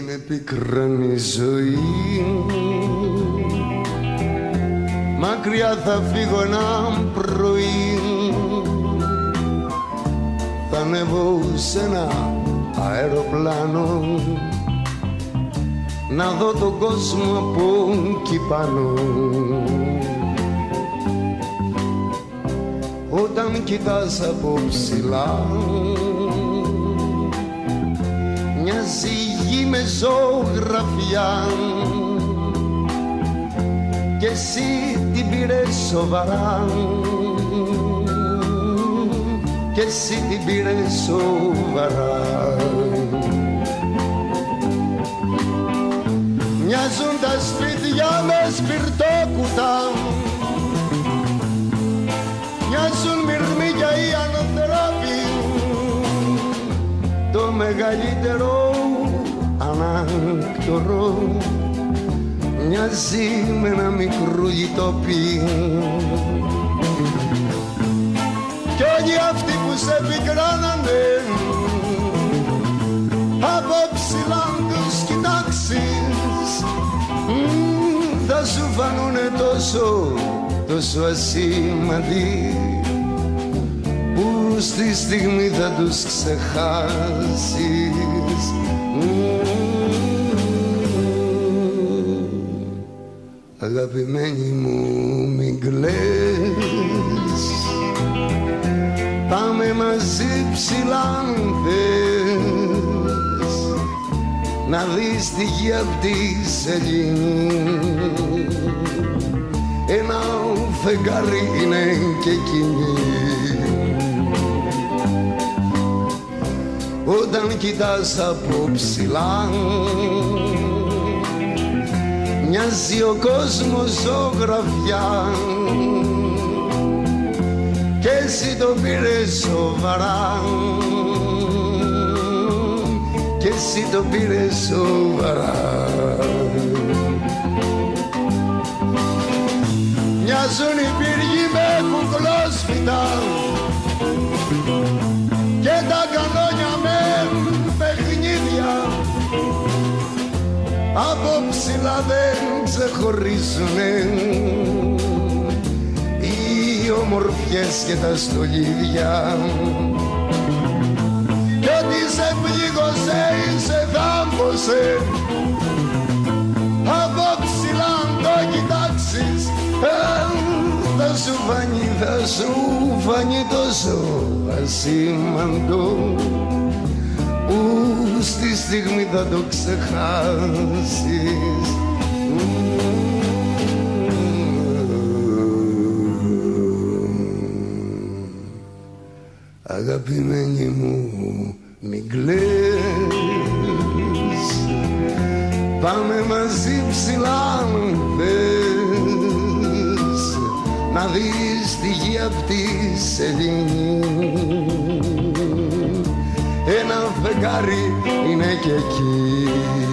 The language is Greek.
με πικράνει ζωή. Μακριά θα φύγω ένα πρωί, θα ανέβω σε ένα αεροπλάνο να δω τον κόσμο από εκεί πάνω. Όταν κοιτάς από ψηλά μοιάζει η γη με ζωγραφιά κι εσύ την πήρες σοβαρά, κι εσύ την πήρες σοβαρά. Μοιάζουν τα σπίτια με σπιρτόκουτα, μοιάζουν μυρμήγκια οι ανθρώποι, το μεγαλύτερο ανάκτορο μοιάζει με ένα μικρό γητόπι. Κι όλοι αυτοί που σε πικράνανε από ψηλά τους κοιτάξεις, θα σου φανούνε τόσο ασήμαντοι που στη στιγμή θα τους ξεχάσεις. Αγαπημένη μου μην κλαις, πάμε μαζί ψηλά αν θες, να δεις τη γη απ' τη σελήνη. Ένα φεγγάρι είναι και εκείνη. Όταν κοιτάς από ψηλά μοιάζει ο κόσμος ζωγραφιά κι εσύ το πήρες σοβαρά, κι εσύ το πήρες σοβαρά. Μοιάζουν οι πύργοι με κουκλόσφυτα και τα κανόνια με παιχνίδια, από ψηλά δεν ξεχωρίζουνε οι ομορφιές και τα στολίδια. Κι ό,τι σε πλήγωσε ή σε θάμπωσε, από ψηλά αν το κοιτάξεις, θα σου φανεί τόσο ασήμαντο που στη στιγμή θα το ξεχάσεις. Αγαπημένη μου μην κλαις, πάμε μαζί ψηλά αν θες, να δεις τη γη απ' τη σελήνη. Ένα φεγγάρι είναι και εκεί.